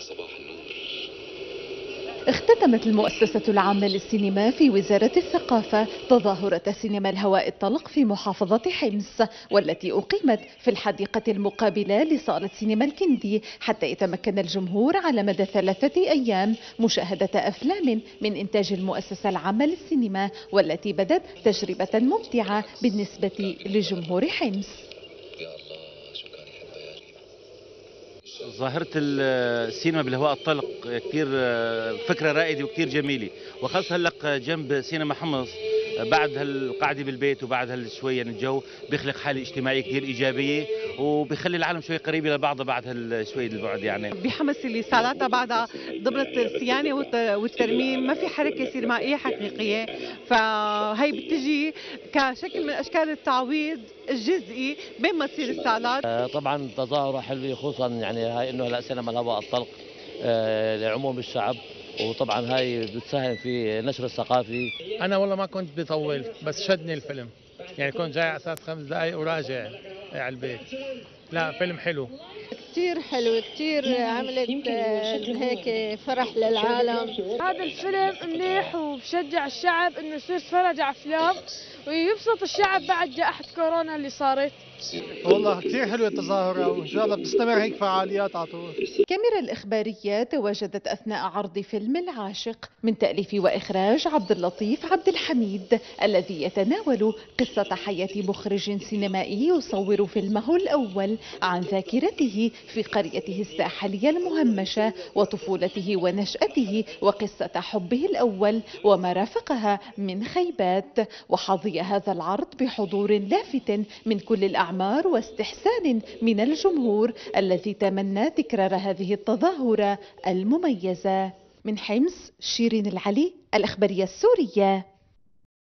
صباح النور. اختتمت المؤسسة العامة للسينما في وزارة الثقافة تظاهرة سينما الهواء الطلق في محافظة حمص، والتي أقيمت في الحديقة المقابلة لصالة سينما الكندي، حتى يتمكن الجمهور على مدى 3 أيام مشاهدة أفلام من إنتاج المؤسسة العامة للسينما، والتي بدت تجربة ممتعة بالنسبة لجمهور حمص. يا الله شو كان يحبها يا ريم. ظاهرة السينما بالهواء الطلق كثير فكرة رائدة وكثير جميلة، وخاصة هلق جنب سينما حمص بعد هالقعدة بالبيت وبعد هالشوية الجو بيخلق حالة اجتماعية كثير إيجابية، وبيخلي العالم شوي قريبة لبعضها بعد هالشوية البعد. يعني بحمص اللي ساعاتها بعدها ضمن الصيانه والترميم ما في حركه سينمائيه حقيقيه، فهي بتجي كشكل من اشكال التعويض الجزئي بين ما تصير الساعات. طبعا تظاهرة حلوة، خصوصا يعني هاي انه هلا سينما الهواء الطلق لعموم الشعب، وطبعا هاي بتساهم في نشر الثقافي. انا والله ما كنت بطول، بس شدني الفيلم، يعني كنت جاي على اساس 5 دقائق وراجع على البيت. لا فيلم حلو كتير حلو، كتير عملت هيك فرح للعالم. هذا الفيلم منيح وبشجع الشعب انه يصير يتفرج على افلام ويبسط الشعب بعد جائحة كورونا اللي صارت. والله كثير حلوة التظاهرة، وإن شاء الله بتستمر هيك فعاليات على طول. الكاميرا الإخبارية تواجدت أثناء عرض فيلم العاشق من تأليف وإخراج عبد اللطيف عبد الحميد، الذي يتناول قصة حياة مخرج سينمائي يصور فيلمه الأول عن ذاكرته في قريته الساحلية المهمشة وطفولته ونشأته وقصة حبه الأول وما رافقها من خيبات. وحظي هذا العرض بحضور لافت من كل الأعمار واستحسان من الجمهور الذي تمنى تكرار هذه التظاهرة المميزة. من حمص، شيرين العلي، الإخبارية السورية.